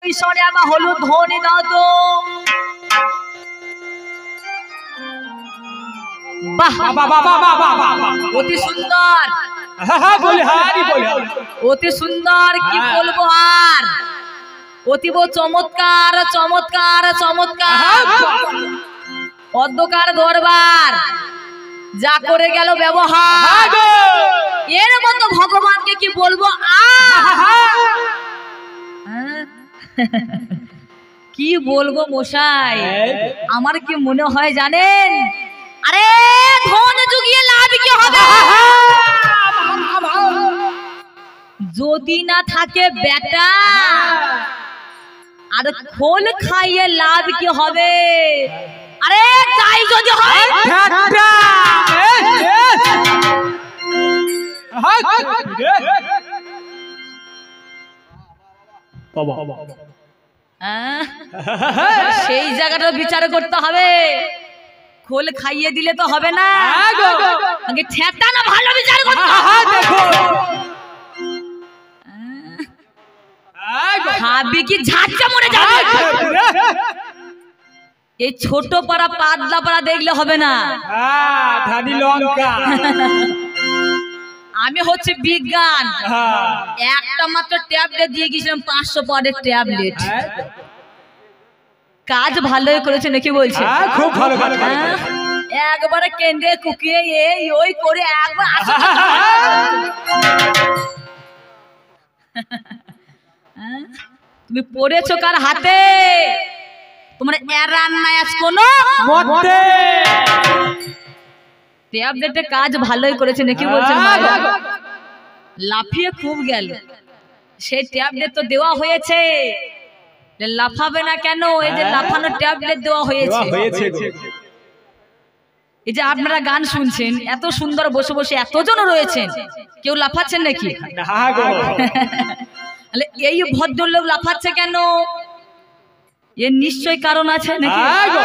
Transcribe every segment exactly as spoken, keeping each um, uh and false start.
পিছনে আমার হলুদ ধ্বনি দাও তো। বাহ বাহ বাহ বাহ বাহ বাহ, অতি সুন্দর। অতি সুন্দর, কি বলবো আর, অতীব চমৎকার চমৎকার চমৎকার। অন্ধকার দরবার যা করে গেল ব্যবহার, এর মতো ভগবানকে কি বলবো কি বলবো মশাই। আমার কি মনে হয় জানেন, আরে ধন যুগিয়ে লাভ কি হবে যদি না থাকে বেটা, আর খোল খাইয়ে লাভ কি হবে। আরে তাই যদি হয় সেই জায়গাটা বিচার করতে হবে। খোল খাইয়ে দিলে তো হবে না, আগে ঠেটা না ভালো বিচার করতে হবে। খাবি কি ঝাঁচা মরে যাবে। এই ছোট পাড়া পাতলা পাড়া দেখলে হবে না। আমি হচ্ছে বিজ্ঞান, একটা মাত্র ট্যাবলেট দিয়ে গেছিলাম, পাঁচশো পদের ট্যাবলেট। কাজ ভালোই করেছে নাকি বলছে, খুব ভালো কাজ করেছে। একবারে কেন্দ্রে কুকিয়ে এই ওই করে একবার তুমি পড়েছো কার হাতে, তোমার এরান নাই আজ কোনো মতে। ট্যাবলেটে কাজ ভালোই করেছে নাকি বলছেন, লাফিয়ে খুব গেল। সেই ট্যাবলেট তো দেওয়া হয়েছে, লাফাবে না কেন, এই যে লাফানো ট্যাবলেট দেওয়া হয়েছে। এই যে আপনারা গান শুনছেন, এত সুন্দর বসে বসে এতজন রয়েছেন, কেউ লাফাচ্ছেন নাকি? এই ভদ্রলোক লাফাচ্ছে কেন, এর নিশ্চয় কারণ আছে নাকি?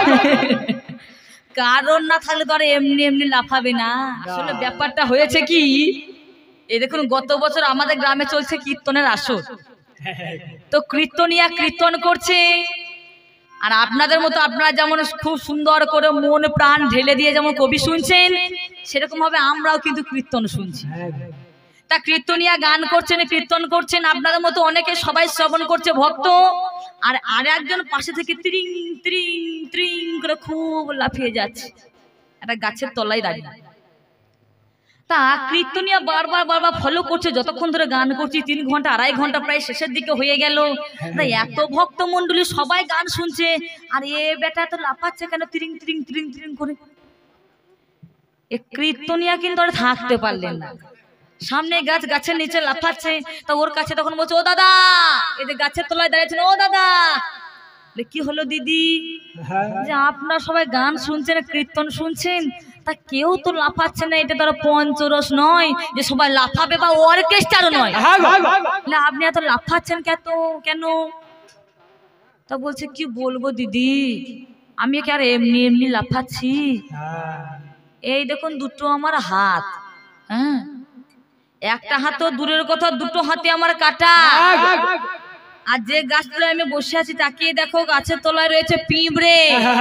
কারণ না থাকলে তো আর এমনি এমনি লাফাবে না। আসলে ব্যাপারটা হয়েছে কি, এই দেখুন গত বছর আমাদের গ্রামে চলছে কীর্তনের আসর, তো কীর্তনিয়া কীর্তন করছে, আর আপনাদের মতো আপনারা যেমন খুব সুন্দর করে মন প্রাণ ঢেলে দিয়ে যেমন কবি শুনছেন, সেরকম ভাবে আমরাও কিন্তু কীর্তন শুনছি। তা কীর্তনিয়া গান করছেন, কীর্তন করছেন, আপনাদের মতো অনেকে সবাই শ্রবণ করছে ভক্ত, আর আর একজন পাশে থেকে ত্রিং ত্রিং ত্রিং করে খুব লাফিয়ে যাচ্ছে একটা গাছের তলায় দাঁড়িয়ে। তা কীর্তনিয়া বারবার বারবার ফলো করছে, যতক্ষণ ধরে গান করছি, তিন ঘন্টা আড়াই ঘন্টা প্রায় শেষের দিকে হয়ে গেল। এত ভক্ত মন্ডলী সবাই গান শুনছে, আর এ বেটা তো লাফাচ্ছে কেন ত্রিং ত্রিং ত্রিং ত্রিং করে। এ কীর্তনিয়া কিন্তু আর থাকতে পারলেন না, সামনে গাছ, গাছের নিচে লাফাচ্ছে। তা ওর কাছে তখন বলছে, ও দাদা, এই যে গাছের তলায় দাঁড়িয়েছেন, ও দাদা। কি হলো দিদি? যে আপনারা সবাই গান শুনছেন, কীর্তন শুনছেন, তা কেউ তো লাফাচ্ছে না, এটা ধরো পঞ্চরস নয় যে সবাই লাফাবে, বা অর্কেস্ট্রারও নয়, আপনি এত লাফাচ্ছেন কেন কেন? তা বলছে, কি বলবো দিদি, আমি কি আর এমনি এমনি লাফাচ্ছি? এই দেখুন দুটো আমার হাত, হ্যাঁ, একটা হাত তো দূরের কথা, দুটো হাতে আমার কাটা। আর যে গাছতলায় আমি বসে আছি, তাকিয়ে দেখো গাছের তলায় রয়েছে পিঁপড়ে।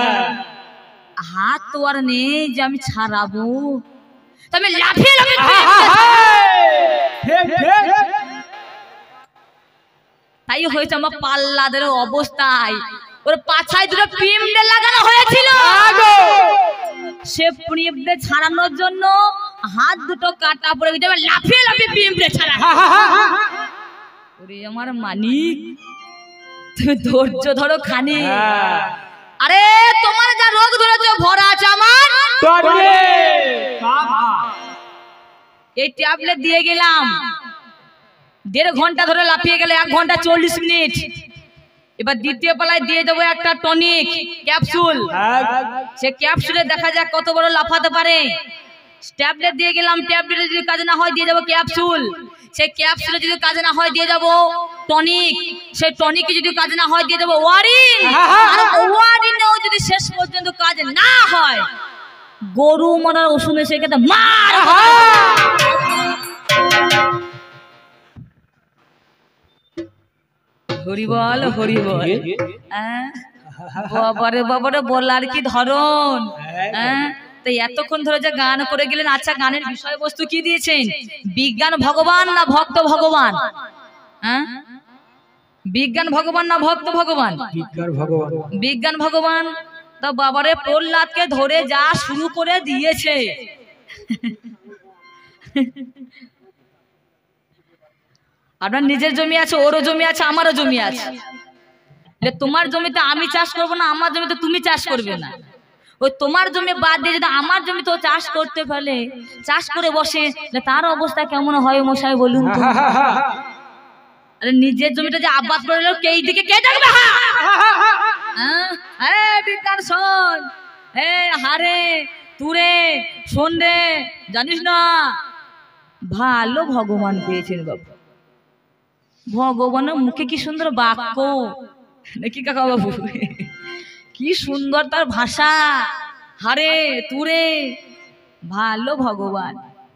হাত তো আর নেই যে আমি ছাড়াবো, আমি লাফিয়ে লাফিয়ে। তাই হয়েছে আমার পাল্লাদের অবস্থায়, ওর পাছায় দুটো পিঁপড়ে লাগানো হয়েছিল। সে পিঁপড়ে ছাড়ানোর জন্য হাত দুটো কাটা পড়ে গেছে, লাফিয়ে লাফিয়ে পিঁপড়ে ছাড়া। ওরে আমার মানিক, তুমি ধৈর্য ধরো খানি। আরে তোমার যা রোগ ধরেছে ভরা আছে আমার। এই ট্যাবলেট দিয়ে গেলাম, দেড় ঘন্টা ধরে লাফিয়ে গেলে এক ঘন্টা চল্লিশ মিনিট। এবার দ্বিতীয় পালায় দিয়ে দেবো একটা টনিক ক্যাপসুল, সে ক্যাপসুলে দেখা যাক কত বড় লাফাতে পারে। ট্যাবলেট দিয়ে গেলাম, ট্যাবলেটে যদি কাজ না হয় দিয়ে যাবো ক্যাপসুল, সেই ক্যাপসুলে যদি কাজ না হয় দিয়ে যাবো টনিক, সেই টনিকে যদি কাজ না হয় দিয়ে যাবো ওয়ারিন, আর ওয়ারিনেও যদি শেষ পর্যন্ত কাজ না হয় গরু মরার ওষুধ এসে খেতে মার। হরি বল হরি বল। বাবারে বাবারে বলার কি ধরন। হ্যাঁ, তাই এতক্ষণ ধরে যে গান করে গেলেন, আচ্ছা গানের বিষয়বস্তু কি দিয়েছেন? বিজ্ঞান ভগবান না ভক্ত ভগবান? হ্যাঁ, বিজ্ঞান ভগবান না ভক্ত ভগবান? বিজ্ঞান ভগবান। বিজ্ঞান ভগবান। তা বাবারে প্রহ্লাদকে ধরে যা শুরু করে দিয়েছে, আপনার নিজের জমি আছে, ওরও জমি আছে, আমারও জমি আছে। তোমার জমিতে আমি চাষ করবো না, আমার জমিতে তুমি চাষ করবে না। ওই তোমার জমি বাদ দিয়ে যদি আমার জমিতে চাষ করতে পারলে, চাষ করে বসে, তার অবস্থা কেমন হয় মশাই বলুন তো? আরে নিজের জমিটা যে আবাদ করে এলো, কে দিকে কে দেখবে? হ্যাঁ বিজ্ঞান শোন, হারে তুরে শোন রে, জানিস না ভালো ভগবান পেয়েছেন বাবু। ভগবানের মুখে কি সুন্দর বাক্য নাকি কাকা বাবু, কি সুন্দর তার ভাষা। হারে তুরে ভালো ভগবান।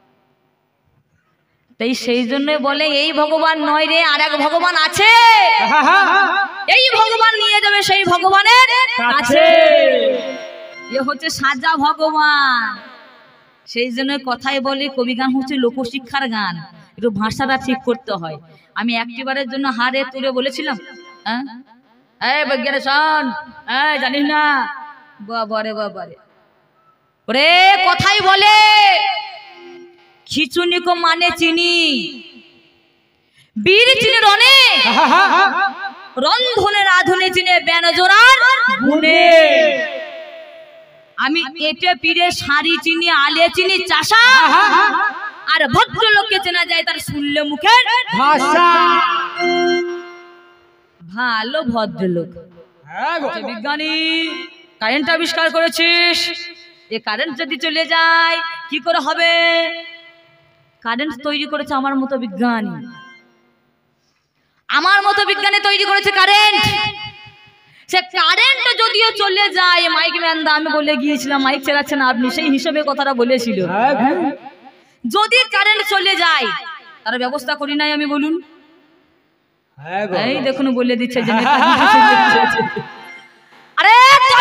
তাই সেই জন্য বলে এই ভগবান নয় রে, আর এক ভগবান আছে। এই ভগবান নিয়ে যাবে সেই ভগবানের কাছে। এ হচ্ছে সাজা ভগবান। সেই জন্য কথাই বলে কবি গান হচ্ছে লোকশিক্ষার গান, একটু ভাষাটা ঠিক করতে হয়। আমি একটিবারের জন্য হারে তুলে বলেছিলাম, হ্যাঁ এই বৈজ্ঞানে শোন, এই জানিস না বাবারে বাবারে, ওরে কথাই বলে খিচুনি কো মানে চিনি, বীর চিনি রনে, রন্ধনে রাধুনে চিনে বেনজোরার গুনে। আমি এটে পিড়ে শাড়ি চিনি, আলে চিনি চাষা, আর ভদ্রলোককে চেনা যায় তার শুনলে মুখের ভাষা। ভালো ভদ্রলোক। বিজ্ঞানী কারেন্ট আবিষ্কার করেছিস, এ কারেন্ট যদি চলে যায় কি করে হবে? কারেন্ট তৈরি করেছে আমার মতো বিজ্ঞানী, আমার মতো বিজ্ঞানী তৈরি করেছে কারেন্ট। সে কারেন্ট যদিও চলে যায়, মাইক ম্যানদা আমি বলে গিয়েছিলাম, মাইক চালাচ্ছেন আপনি, সেই হিসেবে কথাটা বলেছিল। যদি কারেন্ট চলে যায় তার ব্যবস্থা করি নাই আমি, বলুন? এই দেখুন বলে দিচ্ছে যে আরে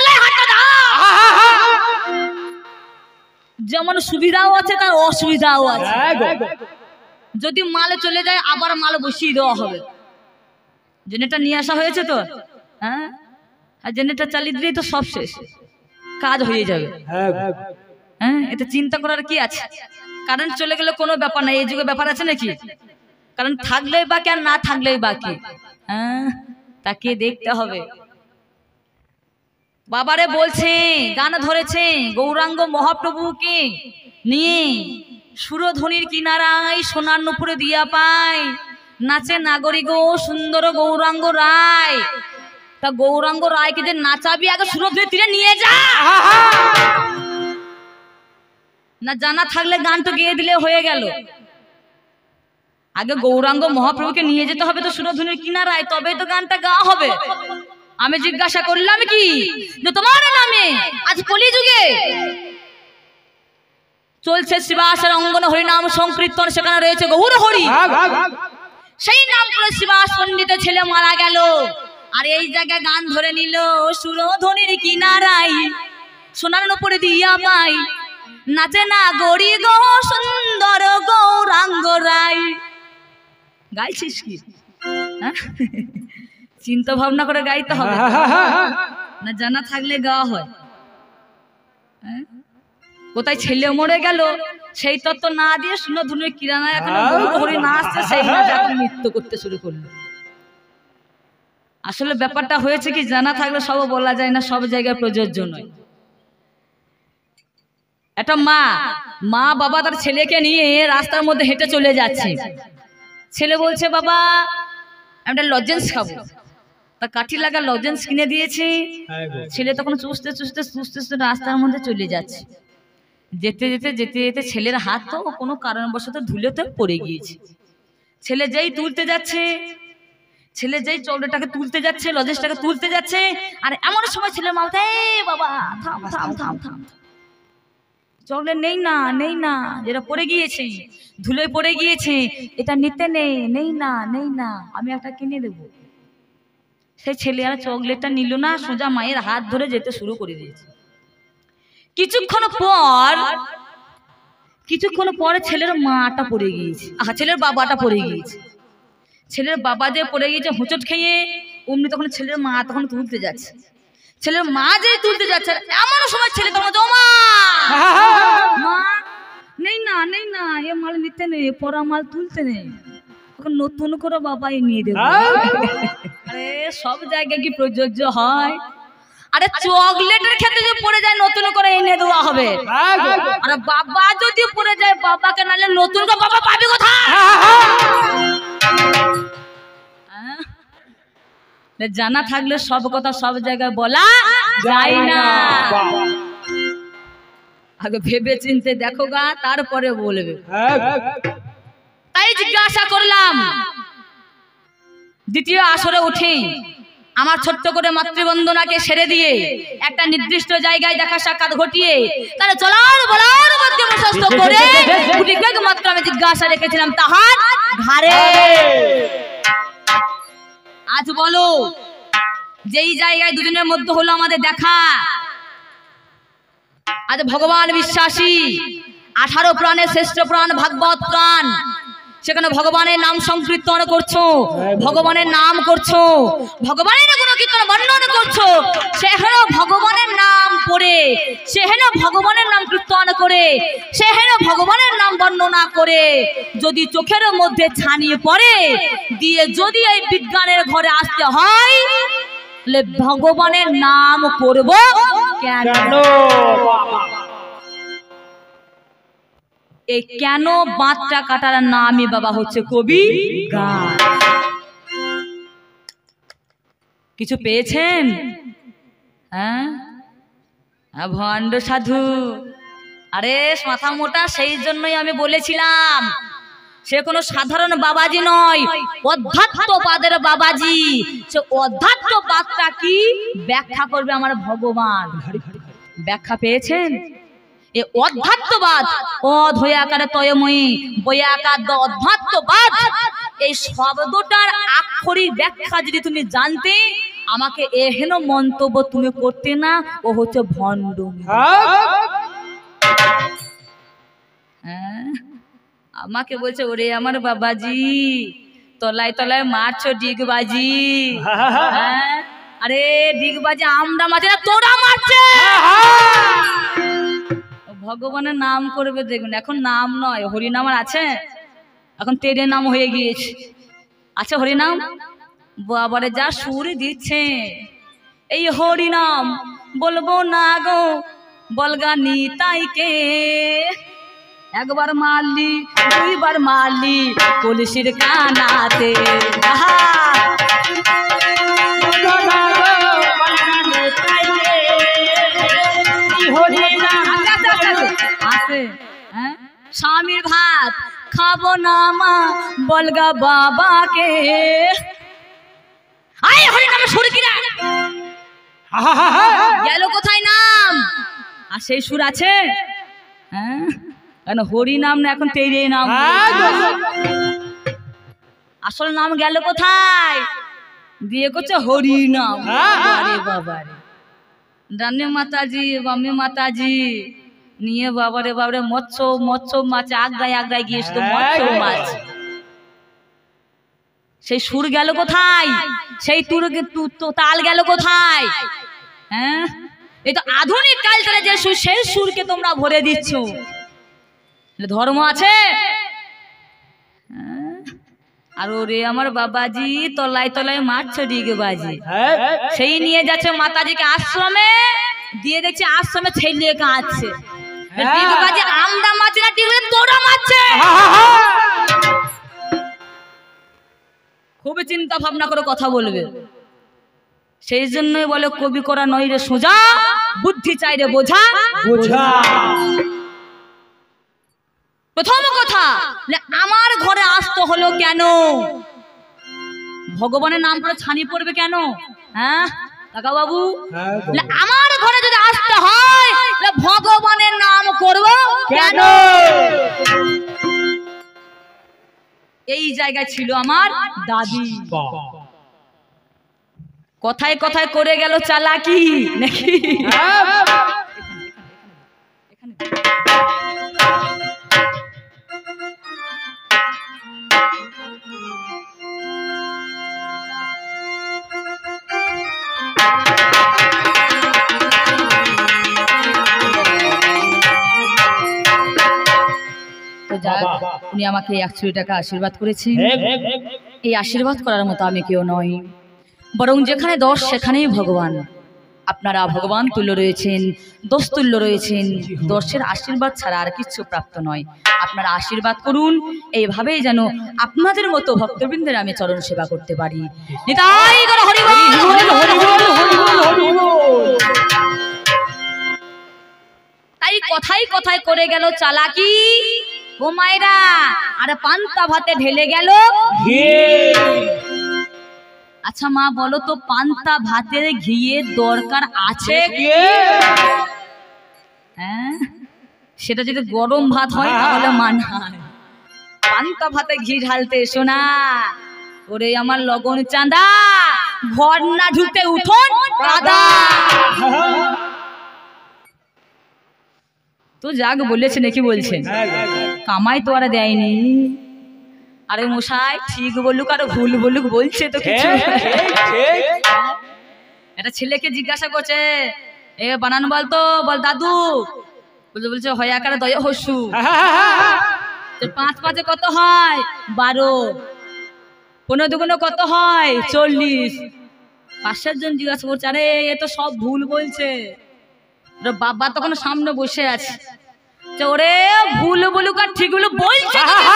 যেমন সুবিধাও আছে তার অসুবিধাও আছে। যদি মাল চলে যায় আবার মাল বসিয়ে দেওয়া হবে। জেনারেটর নিয়ে আসা হয়েছে তো, হ্যাঁ, আর জেনারেটর চালিয়ে দিলেই তো সব শেষ, কাজ হয়ে যাবে। হ্যাঁ, এতে চিন্তা করার কি আছে? কারেন্ট চলে গেলে কোনো ব্যাপার নাই, এই যুগে ব্যাপার আছে নাকি? কারণ থাকলেই বাকি আর না থাকলেই বাকি। হ্যাঁ, তাকে দেখতে হবে। বাবারে বলছে গান ধরেছে গৌরাঙ্গ মহাপ্রভুকে নিয়ে, সুরধ্বনির কিনারায় সোনার নুপুরে দিয়া পায়, নাচে নাগরিক সুন্দর গৌরাঙ্গ রায়। তা গৌরাঙ্গ রায়কে যে নাচাবি আগে সুরধ্বনির তীরে নিয়ে যা, না জানা থাকলে গান তো গেয়ে দিলে হয়ে গেল। আগে গৌরাঙ্গ মহাপ্রভুকে নিয়ে যেতে হবে তো সুরধ্বনির কিনারায়, তবেই তো গানটা গাওয়া হবে। আমি জিজ্ঞাসা করলাম কি যে তোমার নামে আজ কলিযুগে চলছে শিবাসের অঙ্গন হরিনাম সংকীর্তন, সেখানে রয়েছে গৌর হরি, সেই নাম করে শিবাস পণ্ডিতের ছেলে মারা গেল, আর এই জায়গায় গান ধরে নিল সুরধ্বনির কিনারায়, সোনার উপরে দিয়া পাই, নাচে না গরি গো সুন্দর গৌরাঙ্গ রায়। গাইছিস কি? চিন্তা ভাবনা করে গাইতে হবে, না জানা থাকলে গাওয়া হয়? কোথায় ছেলে মরে গেল সেই তত্ত্ব না দিয়ে সুরধ্বনির কিরানা এখন গৌর হরি না আসছে, সেই নৃত্য করতে শুরু করলো। আসলে ব্যাপারটা হয়েছে কি, জানা থাকলে সব বলা যায় না, সব জায়গায় প্রযোজ্য নয়। একটা মা মা বাবা তার ছেলেকে নিয়ে রাস্তার মধ্যে হেঁটে চলে যাচ্ছে। ছেলে বলছে বাবা আমি একটা লজেন্স খাবো, তা কাঠি লাগা লজেন্স কিনে দিয়েছে। ছেলে তখন চুষতে চুষতে চুষতে চুষতে রাস্তার মধ্যে চলে যাচ্ছে। যেতে যেতে যেতে যেতে ছেলের হাত তো কোনো কারণবশত ধুলোতে পড়ে গিয়েছে। ছেলে যেই তুলতে যাচ্ছে, ছেলে যেই চৌড়াটাকে তুলতে যাচ্ছে, লজেন্সটাকে তুলতে যাচ্ছে, আর এমন সময় ছেলের মা বলছে এই বাবা থাম থাম থাম থাম, চকলেট নেই না নেই না, যেটা পড়ে গিয়েছে ধুলোয় পড়ে গিয়েছে, এটা নিতে নেই নেই না নেই না, আমি একটা কিনে দেবো। সেই ছেলে আর চকলেটটা নিল না, সোজা মায়ের হাত ধরে যেতে শুরু করে দিয়েছে। কিছুক্ষণ পর কিছুক্ষণ পরে ছেলের মাটা পড়ে গিয়েছে, আহা ছেলের বাবাটা পড়ে গিয়েছে। ছেলের বাবা যে পড়ে গিয়েছে হোঁচট খেয়ে, অমনি তখন ছেলের মা তখন তুলতে যাচ্ছে। ছেলের মা যে তুলতে যাচ্ছে, এমন সময় ছেলে তখন মা মা নেই না নেই না, এ মাল নিতে নেই, পরা মাল তুলতে নেই, তখন নতুন করে বাবাই নিয়ে দেবে। আরে সব জায়গায় কি প্রযোজ্য হয়? আরে চকলেটের ক্ষেত্রে যদি পড়ে যায় নতুন করে এনে দেওয়া হবে, আরে বাবা যদি পড়ে যায় বাবাকে নালে নতুন করে বাবা পাবি কোথায়? জানা থাকলে সব কথা সব জায়গায় বলা যায় না, আগে ভেবে চিনতে দেখো গা, তারপরে বলবে। তাই জিজ্ঞাসা করলাম দ্বিতীয় আসরে উঠে আমার ছোট্ট করে মাতৃবন্দনাকে সেরে দিয়ে একটা নির্দিষ্ট জায়গায় দেখা সাক্ষাৎ ঘটিয়ে তাহলে চলার বলার মধ্যে প্রশস্ত করে গুটি কয়েক মাত্র আমি জিজ্ঞাসা রেখেছিলাম তাহার ঘাড়ে। আজ বলো, যেই জায়গায় দুজনের মধ্যে হলো আমাদের দেখা, আজ ভগবান বিশ্বাসী আঠারো প্রাণের শ্রেষ্ঠ প্রাণ ভাগবত প্রাণ, সেখানে ভগবানের নাম সংকীর্তন করছো, ভগবানের নাম করছো, ভগবানের গুণকীর্তন বর্ণনা করছো, সেখানে ভগবানের নাম পড়ে, সেখানে ভগবানের নাম কীর্তন করে, সেখানে ভগবানের নাম বর্ণনা করে যদি চোখের মধ্যে ছানিয়ে পড়ে দিয়ে যদি এই বিজ্ঞানের ঘরে আসতে হয়, তাহলে ভগবানের নাম করব কেন? এই কেন বাঁধটা কাটার নামই বাবা হচ্ছে কবি গান। কিছু পেয়েছেন? হ্যাঁ, ভণ্ড সাধু, আরে মাথা মোটা, সেই জন্যই আমি বলেছিলাম সে কোনো সাধারণ বাবাজি নয়, অধ্যাত্মবাদের বাবাজি। সে অধ্যাত্মবাদটা কি ব্যাখ্যা করবে আমার ভগবান। ব্যাখ্যা পেয়েছেন? এ অধ্যাত্মবাদ, অধ হয়ে আকারে তয়ময়ী, বয়ে আকার অধ্যাত্মবাদ, এই শব্দটার আক্ষরিক ব্যাখ্যা যদি তুমি জানতে, আমাকে এহেন মন্তব্য তুমি করতে না, ও হচ্ছে ভণ্ড। হ্যাঁ, আমাকে বলছে ওরে আমার বাবাজি তলায় তলায় মারছো ডিগবাজি। হ্যাঁ, আরে ডিগবাজি আমরা মারছি না, তোরা মারছে। ভগবানের নাম করবে, দেখুন এখন নাম নয় হরিনাম আর আছে, এখন তেরে নাম হয়ে গিয়েছে, আছে হরিনাম। বাবারে যা সুর দিচ্ছে, এই হরিনাম বলবো না গো বলগা নিতাইকে, একবার মারলি দুইবার মারলি কলসির কানাতে। স্বামীর ভাত খাবো না মা বলগা বাবাকে, গেল কোথায় নাম? আর সেই সুর আছে? হ্যাঁ, হরি নাম না, এখন তেরে নাম। আসল নাম গেল কোথায়? দিয়ে করছে হরি নাম। আরে বাবারে, ডানে মাতাজি বামে মাতাজি নিয়ে বাবারে বাবারে মৎস্য মৎস্য মাছ আগ্রায় আগ্রায় গিয়ে শুধু মৎস্য মাছ। সেই সুর গেল কোথায়? সেই তুর তাল গেল কোথায়? হ্যাঁ, এই তো আধুনিক কালচারে যে সুর, সেই সুরকে তোমরা ভরে দিচ্ছ। ধর্ম আছে? আর ওরে আমার বাবাজি তলায় তলায় মারছো ডিগবাজি, সেই নিয়ে যাচ্ছে মাতাজিকে আশ্রমে, দিয়ে দেখছে আশ্রমে ছেলে কাঁদছে। ডিগবাজি আমরা মারছি না, ডিগবাজি তোরা মারছে। খুবই চিন্তা ভাবনা করে কথা বলবে। সেই জন্যই বলে কবি করা নয় রে সোজা, বুদ্ধি চাই রে বোঝা বোঝা। প্রথম কথা, আমার ঘরে আসতে হলো কেন? ভগবানের নাম করে ছানি পড়বে কেন? হ্যাঁ কাকা বাবু, আমার ঘরে যদি আসতে হয় ভগবানের নাম করব কেন? এই জায়গায় ছিল আমার দাদি। কথায় কথায় করে গেল চালাকি নাকি? উনি আমাকে একশো টাকা আশীর্বাদ করেছেন। এই আশীর্বাদ করার মতো আমি কেউ নই, বরং যেখানে দশ সেখানেই ভগবান। আপনারা ভগবান তুল্য রয়েছেন, দোষ তুল্য রয়েছেন, দর্শের আশীর্বাদ ছাড়া আর কিছু প্রাপ্ত নয়। আপনারা আশীর্বাদ করুন, এইভাবেই যেন আপনাদের মতো ভক্তবৃন্দের আমি চরণ সেবা করতে পারি। তাই কথাই কথায় করে গেল চালাকি ও মায়েরা, আর পান্তা ভাতে ঢেলে গেল। আচ্ছা মা বলো তো, পান্তা ভাতের ঘিয়ের দরকার আছে? হ্যাঁ, সেটা যদি গরম ভাত হয় তাহলে মানায়। পান্তা ভাতে ঘি ঢালতে এসো না, ওরে আমার লগন চাঁদা, ঘর না ঢুকতে উঠোন কাদা। তো যাক বলেছে নাকি বলছেন, কামাই তো আর দেয়নি। আরে মশাই ঠিক বলুক আর ভুল বলুক বলছে তো কিছু। একটা ছেলেকে জিজ্ঞাসা করছে, এ বানান বলতো, বল দাদু। বলছে বলছে হয় আকারে দয়া হসু। পাঁচ পাঁচে কত হয়? বারো। পনেরো দুগুণে কত হয়? চল্লিশ। পাঁচ সাত জন জিজ্ঞাসা করছে, আরে এ তো সব ভুল বলছে। বাবা তখন সামনে বসে আছে, ওরে ভুল বলুক আর ঠিক বলুক বলছে,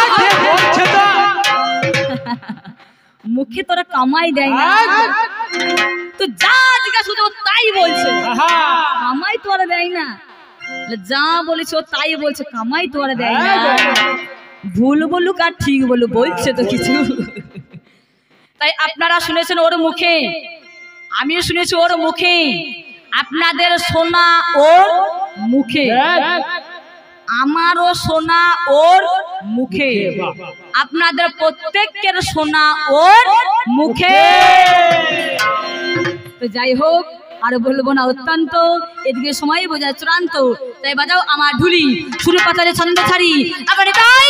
মুখে তোরা কামাই দেয় না, তো যা জিজ্ঞাসা করছে তাই বলছে। কামাই তো আর দেয় না, যা বলেছে ও তাই বলছে, কামাই তো আর দেয় না। ভুল বলুক আর ঠিক বলুক বলছে তো কিছু। তাই আপনারা শুনেছেন ওর মুখে, আমিও শুনেছি ওর মুখে, আপনাদের শোনা ওর মুখে, আমারও শোনা ওর মুখে, আপনাদের প্রত্যেকের শোনা ওর মুখে। তো যাই হোক, আর বলবো না অত্যন্ত, এদিকে সময় বোঝা চূড়ান্ত। তাই বাজাও আমার ঢুলি, সুর পাতারে ছন্দ ছাড়ি, আবার তাই